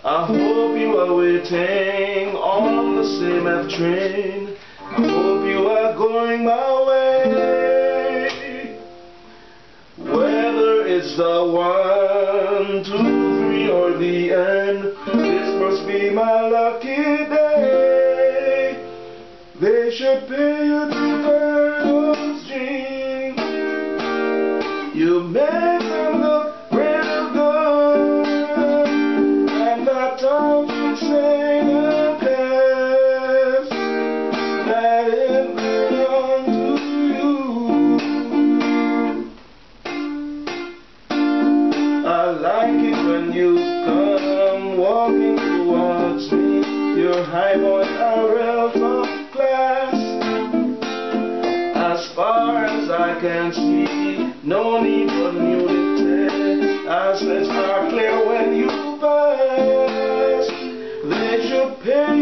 I hope you are waiting on the same F train. I hope you are going my way. Whether it's the 1, 2, 3 or the end, this must be my lucky day. They should pay you to burn those dreams. You make them look real good, and that don't you say the best that it belongs to you. I like it when you come walking towards me. Your high boys are real first class. As far as I can see, no need for nudity, as it's not clear when you pass. They should pay